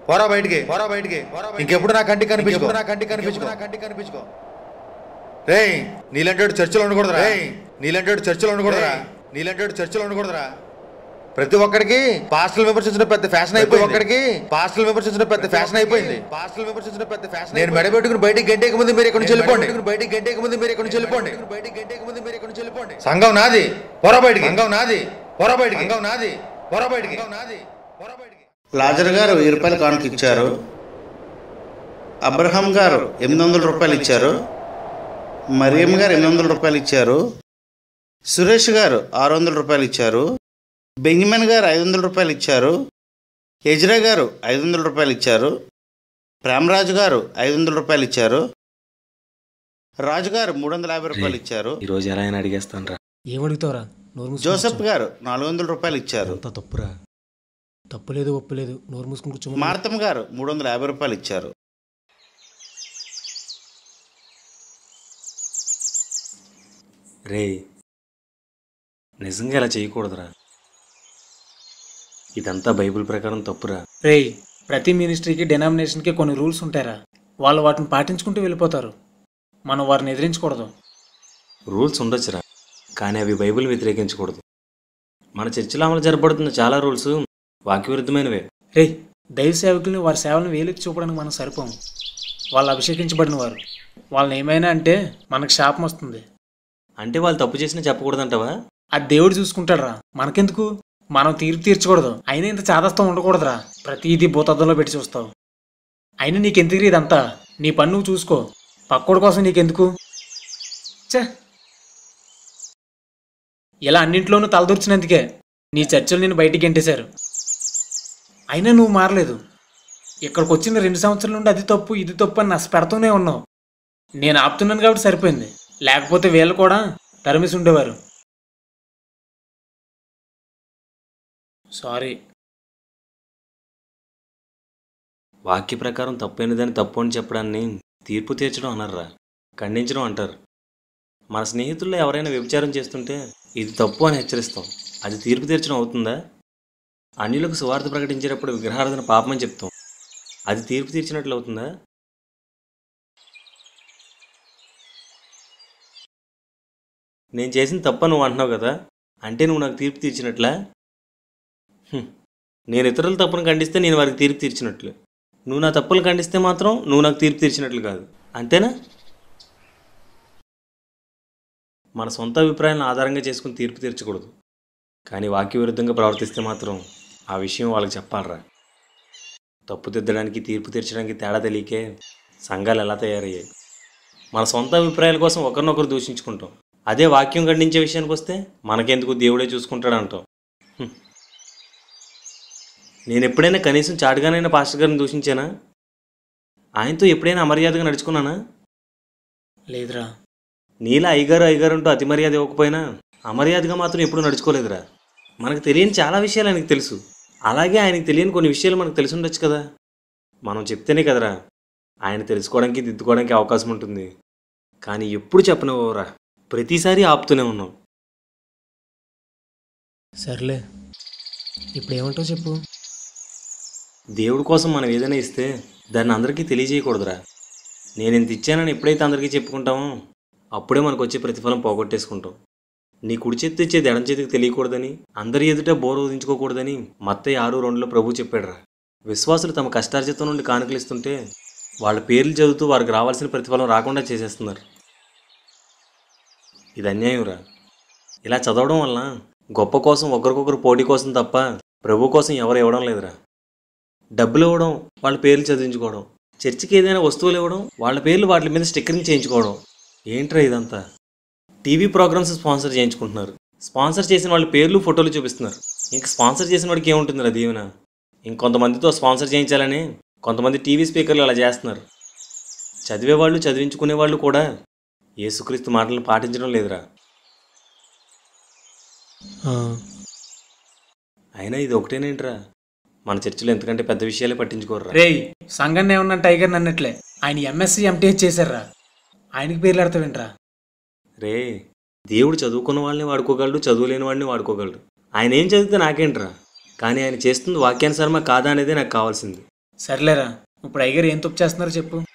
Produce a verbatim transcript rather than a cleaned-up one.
పోరా బయటికి పోరా బయటికి ఇంకెప్పుడు నా కంటికి కనిపించుకో నా కంటికి కనిపించుకో నా కంటికి కనిపించుకో రే నీలంటాడు చర్చలో ఉండకూడదురా నీలంటాడు చర్చలో ఉండకూడదురా నీలంటాడు చర్చలో ఉండకూడదురా ప్రతి ఒక్కడికి పాస్టల్ విమర్శించడం పెద్ద ఫ్యాషన్ అయిపోయింది ఒక్కడికి పాస్టల్ విమర్శించడం పెద్ద ఫ్యాషన్ అయిపోయింది పాస్టల్ విమర్శించడం పెద్ద ఫ్యాషన్ నేను మెడబెట్టుకుని బయటికి గంటేకి ముందు మీరు ఇక్కడ నుంచి వెళ్ళిపోండి బయటికి గంటేకి ముందు మీరు ఇక్కడ నుంచి వెళ్ళిపోండి బయటికి గంటేకి ముందు మీరు ఇక్కడ నుంచి వెళ్ళిపోండి సంఘం నాది పొర బయటికి సంఘం నాది పొర బయటికి సంఘం నాది పొర బయటికి నాది పొర బయటికి లాజర్ గారు వెయ్యి రూపాయలు కానుక ఇచ్చారు. అబ్రహాం గారు ఎనిమిది వందల రూపాయలు ఇచ్చారు. మరియమ్మ గారు ఎనిమిది వందల రూపాయలు ఇచ్చారు. సురేష్ గారు ఆరు వందల రూపాయలు ఇచ్చారు. బెంజమిన్ గారు ఐదు వందల రూపాయలు ఇచ్చారు. ఎజ్రా గారు ఐదు వందల రూపాయలు ఇచ్చారు. ప్రేమరాజు గారు ఐదు వందల రూపాయలు ఇచ్చారు. రాజు గారు మూడు వందల యాభై రూపాయలు ఇచ్చారు. ఈరోజు ఎలా అయినా అడిగేస్తాను రా. ఏమడుగుతావురా? జోసెఫ్ గారు నాలుగు వందల రూపాయలు ఇచ్చారు. అంత తప్పురా. తప్పులేదు ఒప్పులేదు, నోరు మూసుకుని కూర్చో. మార్తమ్మ గారు మూడు వందల యాభై రూపాయలు ఇచ్చారు. రే నిజంగా ఇలా చేయకూడదురా. ఇదంతా బైబిల్ ప్రకారం తప్పురా. రేయ్, ప్రతి మినిస్ట్రీకి డెనామినేషన్కి కొన్ని రూల్స్ ఉంటారా, వాళ్ళు వాటిని పాటించుకుంటూ వెళ్ళిపోతారు. మనం వారిని ఎదిరించకూడదు. రూల్స్ ఉండొచ్చురా, కానీ అవి బైబిల్ వ్యతిరేకించకూడదు. మన చర్చిలో అమలు జరపడుతున్న చాలా రూల్స్ వాక్యవిరుద్ధమైనవే. రేయ్, దైవ సేవకుల్ని వారి సేవలను వేలెత్తి చూపడానికి మనం సరిపోం. వాళ్ళు అభిషేకించబడిన వారు. వాళ్ళని ఏమైనా అంటే మనకు శాపం వస్తుంది. అంటే వాళ్ళు తప్పు చేసినా చెప్పకూడదంటావా? అది దేవుడు చూసుకుంటాడురా, మనకెందుకు? మనం తీర్పు తీర్చకూడదు. అయినా ఇంత చాదస్తం ఉండకూడదురా. ప్రతిదీ భూతద్దంలో పెట్టి చూస్తావు. అయినా నీకెందుకు ఇదంతా? నీ పని నువ్వు చూసుకో. పక్కోడి కోసం నీకెందుకు? చ ఇలా అన్నింట్లోనూ తలదూర్చినందుకే నీ చర్చలు నేను బయటికి గెంటేశారు. అయినా నువ్వు మారలేదు. ఇక్కడికి వచ్చిన రెండు సంవత్సరాల నుండి అది తప్పు ఇది తప్పు అని నచ్చ పెడుతూనే ఉన్నావు. నేను ఆపుతున్నాను కాబట్టి సరిపోయింది, లేకపోతే వీళ్ళు కూడా తరిమిసి ఉండేవారు. సారీ. వాక్య ప్రకారం తప్పైనదని తప్పు అని చెప్పడాన్ని తీర్పు తీర్చడం అనర్రా, ఖండించడం అంటారు. మన స్నేహితుల్లో ఎవరైనా వ్యభిచారం చేస్తుంటే ఇది తప్పు అని హెచ్చరిస్తాం. అది తీర్పు తీర్చడం అవుతుందా? అన్యులకు సువార్త ప్రకటించేటప్పుడు విగ్రహారాధన పాపమని చెప్తాం. అది తీర్పు తీర్చినట్లు అవుతుందా? నేను చేసిన తప్ప నువ్వు అంటున్నావు కదా, అంటే నువ్వు నాకు తీర్పు తీర్చినట్లా? నేను ఇతరుల తప్పును ఖండిస్తే నేను వారికి తీర్పు తీర్చినట్లు. నువ్వు నా తప్పులు ఖండిస్తే మాత్రం నువ్వు నాకు తీర్పు తీర్చినట్లు కాదు, అంతేనా? మన సొంత అభిప్రాయాలను ఆధారంగా చేసుకుని తీర్పు తీర్చకూడదు. కానీ వాక్య విరుద్ధంగా ప్రవర్తిస్తే మాత్రం ఆ విషయం వాళ్ళకి చెప్పాలరా. తప్పు దిద్దడానికి తీర్పు తీర్చడానికి తేడా తెలియకే సంఘాలు ఎలా తయారయ్యాయి. మన సొంత అభిప్రాయాల కోసం ఒకరినొకరు దూషించుకుంటాం. అదే వాక్యం ఖండించే విషయానికి వస్తే మనకెందుకు దేవుడే చూసుకుంటాడు అంటాం. నేను ఎప్పుడైనా కనీసం చాటుగానైనా పాస్టర్ గారిని దూషించానా? ఆయనతో ఎప్పుడైనా అమర్యాదగా నడుచుకున్నానా? లేదురా. నీలా అయ్యగారు అయ్యగారు అంటూ అతి మర్యాద ఇవ్వకపోయినా అమర్యాదగా మాత్రం ఎప్పుడు నడుచుకోలేదురా. మనకు తెలియని చాలా విషయాలు ఆయనకు తెలుసు. అలాగే ఆయనకు తెలియని కొన్ని విషయాలు మనకు తెలిసి ఉండొచ్చు కదా. మనం చెప్తేనే కదరా ఆయన తెలుసుకోవడానికి దిద్దుకోవడానికి అవకాశం ఉంటుంది. కానీ ఎప్పుడు చెప్పనివ్వరా, ప్రతిసారి ఆపుతూనే ఉన్నాం. సర్లే, ఇప్పుడు ఏమంటావు చెప్పు. దేవుడి కోసం మనం ఏదైనా ఇస్తే దాన్ని అందరికీ తెలియజేయకూడదురా. నేను ఇంత ఇచ్చానని ఎప్పుడైతే అందరికీ చెప్పుకుంటామో అప్పుడే మనకు వచ్చే ప్రతిఫలం పోగొట్టేసుకుంటాం. నీ కుడి చేతి ఇచ్చేది ఎడం చేతికి తెలియకూడదని, అందరి ఎదుట బోరు వదించుకోకూడదని మత్తయి ఆరు రెండులో ప్రభు చెప్పాడురా. విశ్వాసులు తమ కష్టార్జితం నుండి కానుకలు ఇస్తుంటే వాళ్ళ పేర్లు చదువుతూ వారికి రావాల్సిన ప్రతిఫలం రాకుండా చేసేస్తున్నారు. ఇది అన్యాయంరా. ఇలా చదవడం వలన గొప్ప కోసం ఒకరికొకరు పోటీ కోసం తప్ప ప్రభు కోసం ఎవరు ఇవ్వడం లేదురా. డబ్బులు ఇవ్వడం, వాళ్ళ పేర్లు చదివించుకోవడం, చర్చికి ఏదైనా వస్తువులు ఇవ్వడం, వాళ్ళ పేర్లు వాటి మీద స్టిక్కరింగ్ చేయించుకోవడం. ఏంట్రా ఇదంతా? టీవీ ప్రోగ్రామ్స్ స్పాన్సర్ చేయించుకుంటున్నారు. స్పాన్సర్ చేసిన వాళ్ళ పేర్లు ఫోటోలు చూపిస్తున్నారు. ఇంక స్పాన్సర్ చేసిన వాడికి ఏముంటుందిరా దీవెన? ఇంకొంతమందితో స్పాన్సర్ చేయించాలని కొంతమంది టీవీ స్పీకర్లు అలా చేస్తున్నారు. చదివేవాళ్ళు చదివించుకునేవాళ్ళు కూడా యేసుక్రీస్తు మాటలను పాటించడం లేదురా. అయినా ఇది ఒకటేనేంట్రా, మన చర్చిలో ఎంతకంటే పెద్ద విషయాలే పట్టించుకోర్రా. రేయ్, సంఘాన్ని ఏమన్నా టైగర్ అన్నట్లే ఆయన ఎంఎస్సీ ఎంటీహెచ్ చేశారా, ఆయనకి పేర్లు అర్థమేంట్రా? రే, దేవుడు చదువుకున్న వాళ్ళని వాడుకోగలడు, చదువులేని వాడిని వాడుకోగలడు. ఆయన ఏం చదివితే నాకేంట్రా? కానీ ఆయన చేస్తుంది వాక్యానుసారమా కాదా అనేదే నాకు కావాల్సింది. సర్లేరా, ఇప్పుడు అయ్యగారు ఏం తప్పు చేస్తున్నారో చెప్పు.